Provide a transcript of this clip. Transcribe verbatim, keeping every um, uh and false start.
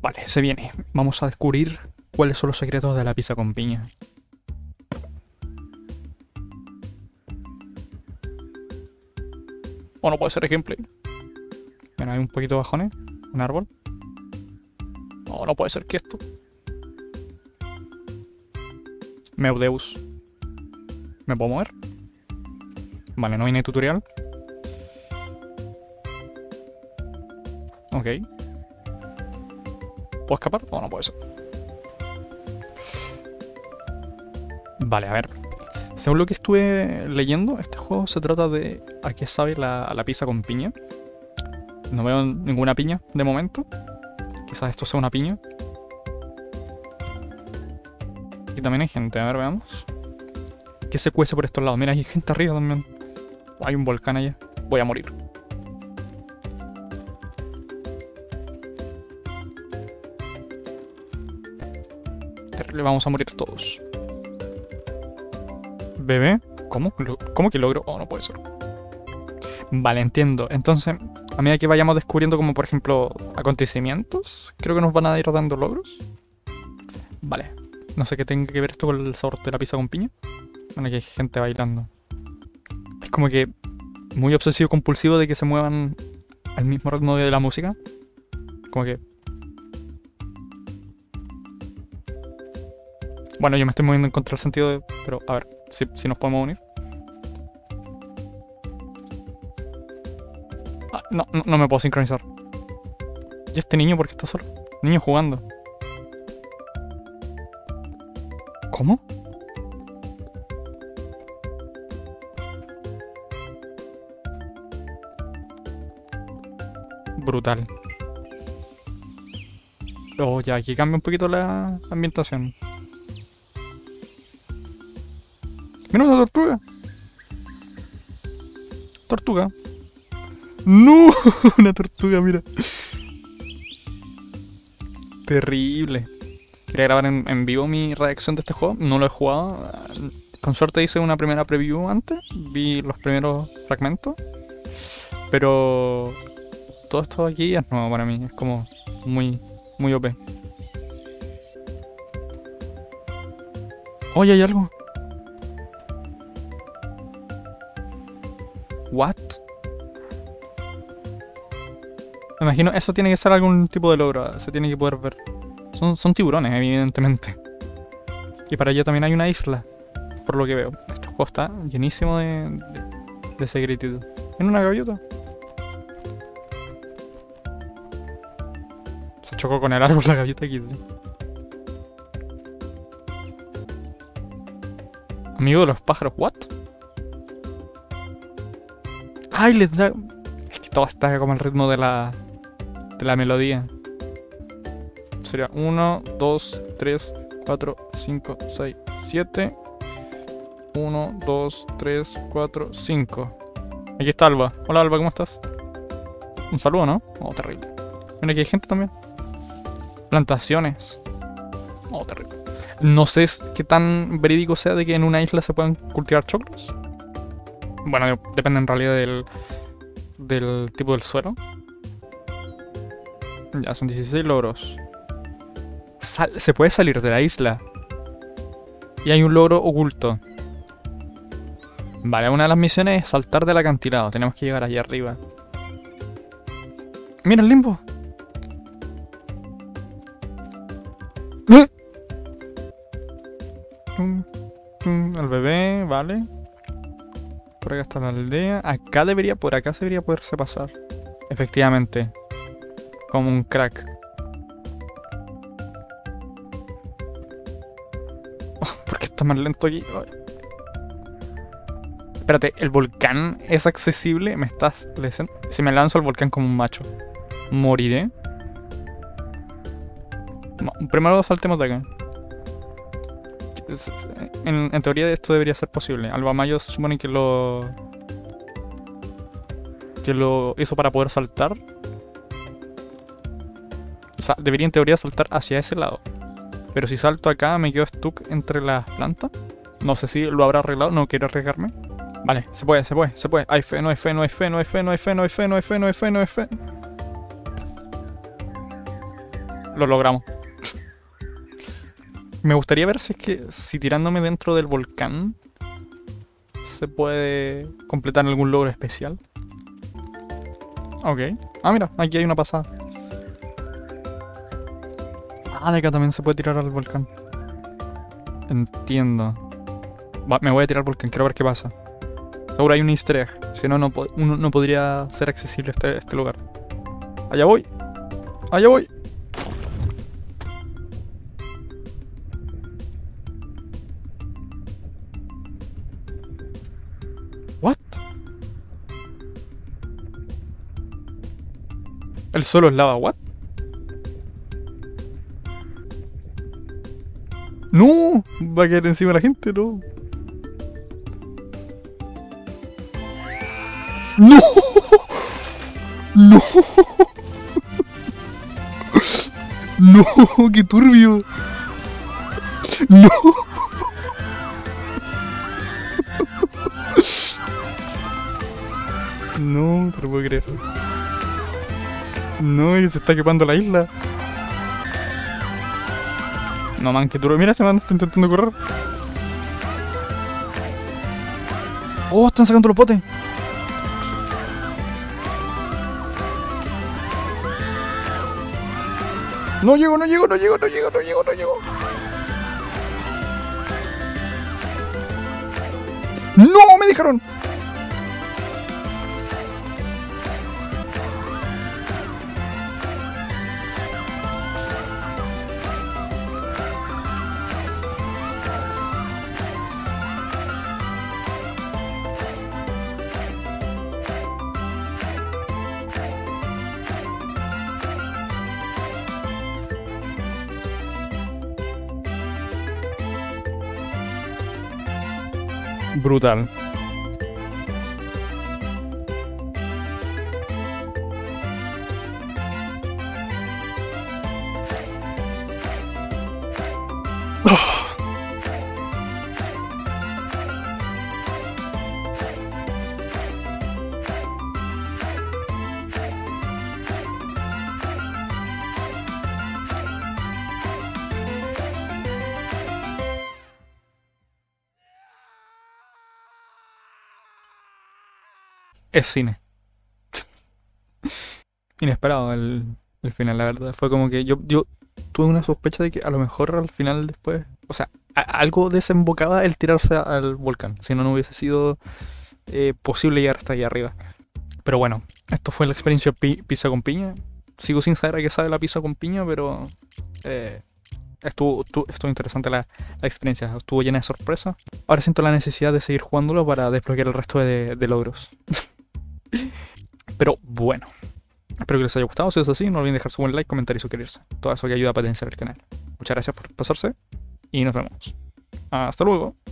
Vale, se viene. Vamos a descubrir cuáles son los secretos de la pizza con piña. O no puede ser gameplay. Bueno, hay un poquito de bajones. Un árbol. No, no puede ser que esto. Meudeus. ¿Me puedo mover? Vale, no viene tutorial. Ok. ¿Puedo escapar? O no puede ser. Vale, a ver. Según lo que estuve leyendo, este juego se trata de a qué sabe la, la pizza con piña. No veo ninguna piña de momento. Quizás esto sea una piña. Y también hay gente, a ver, veamos. ¿Qué se cuece por estos lados? Mira, hay gente arriba también. Hay un volcán allá. Voy a morir. Terrible, vamos a morir todos. ¿Bebé? ¿Cómo? ¿Cómo que logro? Oh, no puede ser. Vale, entiendo. Entonces, a medida que vayamos descubriendo como, por ejemplo, acontecimientos, creo que nos van a ir dando logros. Vale. No sé qué tenga que ver esto con el sabor de la pizza con piña. Bueno, aquí hay gente bailando. Es como que muy obsesivo compulsivo de que se muevan al mismo ritmo de la música. Como que... Bueno, yo me estoy moviendo en contra del sentido de... Pero, a ver, si, si nos podemos unir. Ah, no, no, no me puedo sincronizar. ¿Y este niño por qué está solo? Niño jugando. ¿Cómo? Brutal. Oh, ya, aquí cambia un poquito la ambientación. Mira una tortuga. Tortuga. ¡No! Una tortuga, mira. Terrible. Quería grabar en, en vivo mi reacción de este juego. No lo he jugado. Con suerte hice una primera preview antes. Vi los primeros fragmentos. Pero... todo esto aquí es nuevo para mí. Es como muy, muy O P. Oye, hay algo. What? Me imagino eso tiene que ser algún tipo de logro. Se tiene que poder ver. Son, son tiburones, evidentemente. Y para allá también hay una isla. Por lo que veo. Este juego está llenísimo de, de, de secretitud. ¿En una gaviota? Se chocó con el árbol la gaviota aquí. Amigo de los pájaros, ¿what? ¡Ay, les da! Es que todo está como el ritmo de la... de la melodía. Sería uno, dos, tres, cuatro, cinco, seis, siete. uno, dos, tres, cuatro, cinco. Aquí está Alba. Hola Alba, ¿cómo estás? Un saludo, ¿no? Oh, terrible. Mira, aquí hay gente también. Plantaciones. Oh, terrible. No sé qué tan verídico sea de que en una isla se puedan cultivar choclos. Bueno, depende en realidad del, del tipo del suelo. Ya, son dieciséis logros. Sal- se puede salir de la isla. Y hay un logro oculto. Vale, una de las misiones es saltar del acantilado. Tenemos que llegar allá arriba. ¡Mira el limbo! ¿Eh? El bebé, vale. Por acá está la aldea. Acá debería, por acá se debería poderse pasar. Efectivamente. Como un crack. Oh, ¿por qué está más lento aquí? Ay. Espérate, ¿el volcán es accesible? ¿Me estás leyendo? Si me lanzo al volcán como un macho, ¿moriré? No, primero saltemos de acá. En, en teoría esto debería ser posible. Alba Mayo se supone que lo... que lo hizo para poder saltar. O sea, debería en teoría saltar hacia ese lado. Pero si salto acá me quedo stuck entre las plantas. No sé si lo habrá arreglado, no quiero arriesgarme. Vale, se puede, se puede, se puede. Hay fe, no hay fe, no hay fe, no hay fe, no hay fe, no hay fe, no hay fe, no hay fe, no hay fe. Lo logramos. Me gustaría ver si es que si tirándome dentro del volcán se puede completar algún logro especial. Ok. Ah, mira, aquí hay una pasada. Ah, de acá también se puede tirar al volcán. Entiendo. Va, me voy a tirar al volcán, quiero ver qué pasa. Seguro hay un easter egg. Si no, no, po- uno no podría ser accesible este, este lugar. Allá voy. Allá voy. What? El suelo es lava, what? No, va a caer encima de la gente, no. No, no, no, qué turbio. No. No, te lo puedo creer. No, y se está quemando la isla. No, man, que turbio. Mira, ese man está intentando correr. Oh, están sacando los botes. No llego, no llego, no llego, no llego, no llego, no llego. ¡No! ¡Me dejaron! Brutal. Es cine. Inesperado el, el final, la verdad. Fue como que yo, yo tuve una sospecha de que a lo mejor al final después... O sea, a- algo desembocaba el tirarse al volcán. Si no, no hubiese sido eh, posible llegar hasta ahí arriba. Pero bueno, esto fue la experiencia pi- pizza con piña. Sigo sin saber a qué sabe la pizza con piña, pero... eh, estuvo, estuvo, estuvo interesante la, la experiencia. Estuvo llena de sorpresas. Ahora siento la necesidad de seguir jugándolo para desbloquear el resto de, de logros. Pero bueno, espero que les haya gustado. Si es así, no olviden dejar su buen like, comentario y suscribirse. Todo eso que ayuda a potenciar el canal. Muchas gracias por pasarse y nos vemos. Hasta luego.